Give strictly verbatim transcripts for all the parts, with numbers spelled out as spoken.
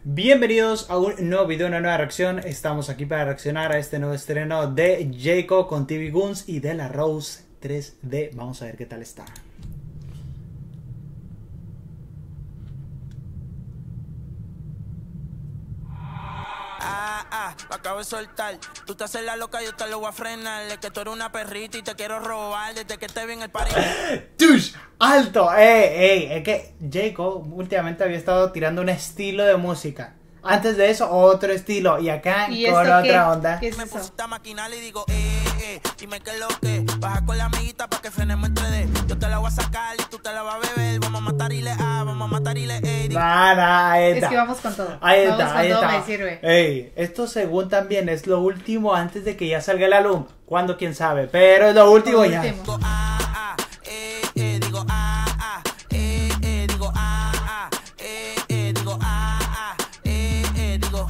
Bienvenidos a un nuevo video, una nueva reacción. Estamos aquí para reaccionar a este nuevo estreno de Jayco con T V Guns y De La Rose tres D. Vamos a ver qué tal está. Ah, ah, lo acabo de soltar. Tú te haces la loca, yo te lo voy a frenar. Es que tú eres una perrita y te quiero robar desde que te vi en el party. ¡Tush! ¡Alto! ¡Ey! ¡Ey! Es que Jayco últimamente había estado tirando un estilo de música. Antes de eso, otro estilo. Y acá ¿Y con esto otra qué? onda. ¿Qué es Me eso? pusiste a maquinar y digo, eh, eh, dime qué es lo que. Baja con la amiguita pa' que frenemos en tres D. Yo te la voy a sacar y tú te la vas a beber. Vamos a matar y le A, vamos a matar y le E. Nah, nah, ahí está. Es que vamos con todo. Ahí vamos está, con ahí todo, está. me sirve. Ey, esto según también es lo último antes de que ya salga el álbum. ¿Cuándo? ¿Quién sabe? Pero es lo último Lo ya. último. Digo, ah, ah, eh, eh, digo, ah, ah, eh, eh, digo, ah, ah, eh, eh, digo, ah, ah, eh, eh, digo.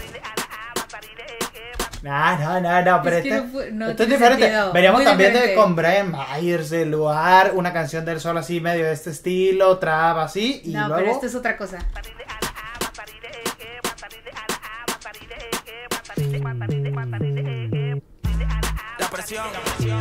No, no, no, no, pero Es que este, no fu- no esto es tiene diferente. sentido. Veríamos Muy también de, diferente. con Brian Myers, el lugar, una canción del sol así, medio de este estilo, trap así, y No, luego... pero esto es otra cosa. La presión, la presión.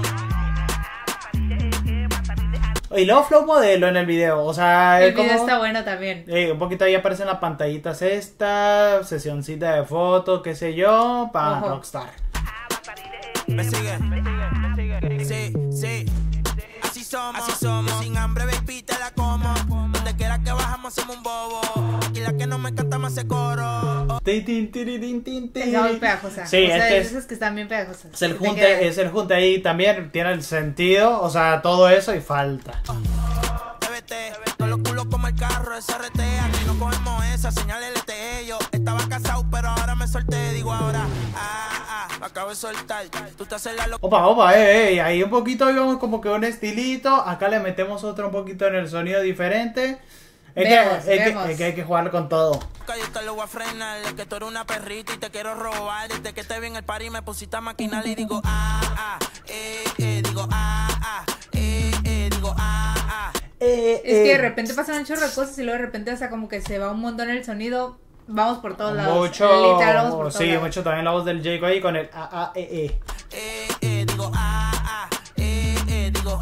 Y luego Flow Modelo en el video, o sea... El es como- video está bueno también. Eh, un poquito ahí aparecen las pantallitas estas, sesioncita de fotos, qué sé yo, para Ojo. Rockstar. Me sigue, me sigue, me sigue. Sí, sí. Así somos, así somos. Sin hambre, baby, te la como. Donde quiera que bajamos, hacemos un bobo. Aquí la que no me canta más ese coro. Tin, tin, tin, tin, tin, tin. Está muy pegajosa. Sí, o sea, es que de es- esas que están bien pegajosas. Es el Que te junte, quedan. es el junte ahí también, tiene el sentido, o sea, todo eso y falta. T V T, con los culos como el carro, S R T. Aquí no cogemos esa, señal L T E. Yo estaba casado, pero ahora me solté. Digo ahora, ah, ah, lo acabo de soltar. Tú te haces la loca. Opa, opa, eh, eh, ahí un poquito íbamos como que un estilito, acá le metemos otro un poquito en el sonido diferente. Es, Vemos, que, es, que, vemos. es que hay que jugar con todo. Yo te lo voy a frenar, es que tú eres una perrita y te quiero robar. Desde que te vi en el party me pusiste a maquinar y digo, ah, ah, eh, eh, digo, ah, ah, eh, eh, digo, ah, ah. Eh, Es que de eh, repente pasan un chorro de cosas y luego de repente, o sea, como que se va un montón el sonido. Vamos por todos lados. Mucho, Literal, vamos por todos sí, lados. mucho también la voz del Jayco ahí con el A, A, E, E. Eh, eh, digo, ah, ah, eh, eh, digo.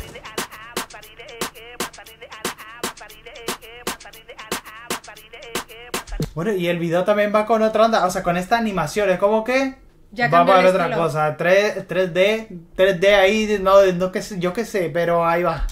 Bueno, y el video también va con otra onda, o sea, con esta animación, es como que Ya va cambió para el otra estilo. cosa, tres, 3D, tres D ahí, no, no que sé, yo qué sé, pero ahí va.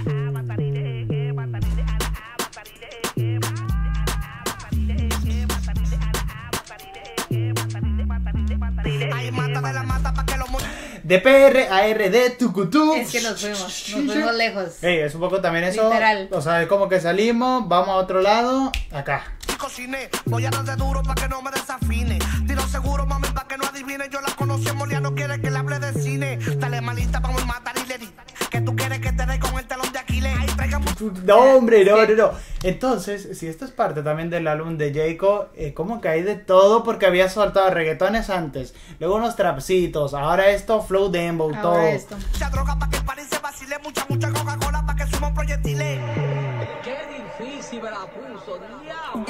Ahí mata de la mata pa' que lo mu- De P R a R D, tucutú. Es que nos fuimos, nos fuimos lejos. Ey, es un poco también eso, Literal. o sea, es como que salimos, vamos a otro lado, acá. Cociné, voy a darle duro pa' que no me desafine. Tiro seguro, mami, pa' que no adivine. Yo la conocí en Molia, no quiere que le hable de cine. Dale malita, vamos a matar y le di. Que tú quieres que te dé con el talón de Aquiles. Ahí traigan mucho. No, hombre, no, no, no. Entonces, si esto es parte también del álbum de Jayco, eh, como que hay de todo porque había soltado reggaetones antes, luego unos trapsitos, ahora esto, flow dembow, todo. Ahora esto. Mucha droga pa' que el party se vacile. Mucha, mucha Coca-Cola pa' que suban proyectiles. Qué difícil me la puso, diablo.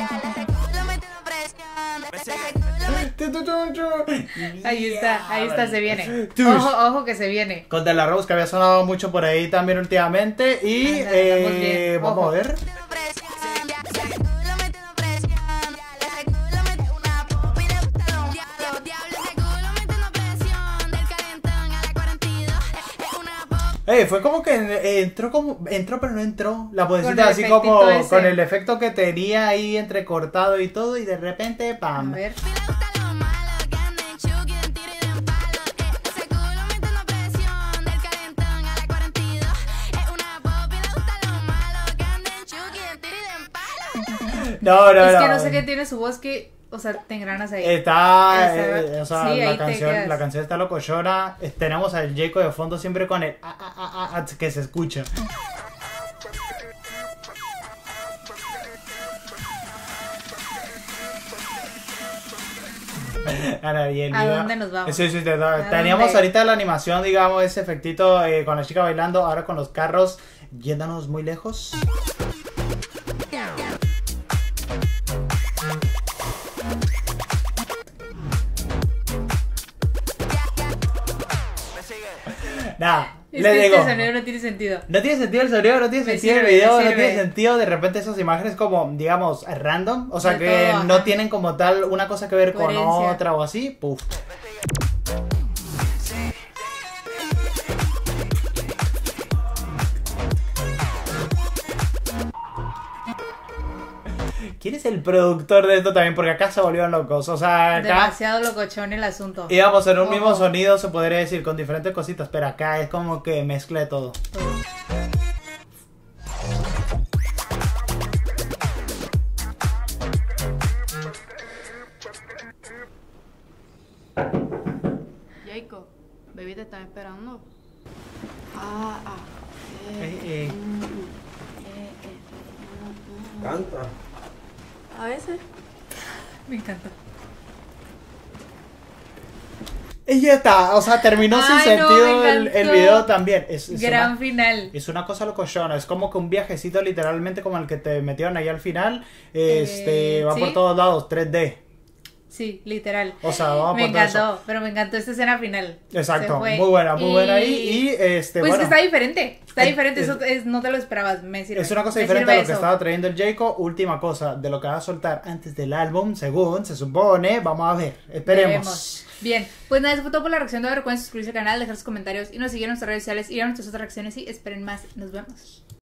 Ahí está, ahí está, se viene. Tush. Ojo, ojo que se viene. Con De La Rose, que había sonado mucho por ahí también últimamente. Y Anda, eh, vamos bien. vamos Ojo. a ver. Ey, fue como que eh, entró como entró pero no entró la Con vocecita el así como efectito ese. con el efecto que tenía ahí entrecortado y todo y de repente A pam. ver. No, no, Es no. que no sé qué tiene su voz que, o sea, te engranas ahí. Está, Está- eh, o sea, sí, la ahí te canción, quedas. la canción está locochona. Eh, Tenemos al Jayco de fondo siempre con el ah, ah, ah, ah, ah, que se escucha. Ahora, y el ¿A video- dónde nos vamos? Sí, sí, te- ¿A teníamos dónde? ahorita la animación, digamos, ese efectito eh, con la chica bailando, ahora con los carros yéndonos muy lejos. Nada, Es le que digo. este sonido no tiene sentido. No tiene sentido el sonido, no tiene Me sentido sirve, el video, me no sirve. tiene sentido de repente esas imágenes como, digamos, random. O sea, De que todo, no ajá. tienen como tal una cosa que ver con Coherencia. otra o así. Puf. ¿Quién es el productor de esto también? Porque acá se volvieron locos. O sea, acá Demasiado locochón el asunto. íbamos en un mismo Ojo. sonido, se podría decir, con diferentes cositas. Pero acá es como que mezcla de todo. Jacob, baby te están esperando. Ah, ah. Eh, eh. Canta. A veces. Me encanta. Y ya está, o sea, terminó sin Ay, no, sentido me el, el encantó. video también. Es, es Gran una, final. es una cosa locochona, es como que un viajecito literalmente como el que te metieron ahí al final. Este, Eh, va ¿sí? por todos lados, tres D. Sí, literal. O sea, va Me por todo encantó, eso. pero me encantó esta escena final. Exacto, Se fue. muy buena, muy buena ahí. Y este, Pues bueno. que está diferente. Está Es- diferente, es- eso es- no te lo esperabas. Me sirve. Es una cosa Me diferente a sirve lo que eso. estaba trayendo el Jayco. Última cosa, de lo que va a soltar antes del álbum, según se supone. Vamos a ver, esperemos. Veremos. Bien, pues nada, eso fue todo por la reacción de hoy. Recuerden suscribirse al canal, dejar sus comentarios y nos seguir en nuestras redes sociales y a nuestras otras reacciones y esperen más. Nos vemos.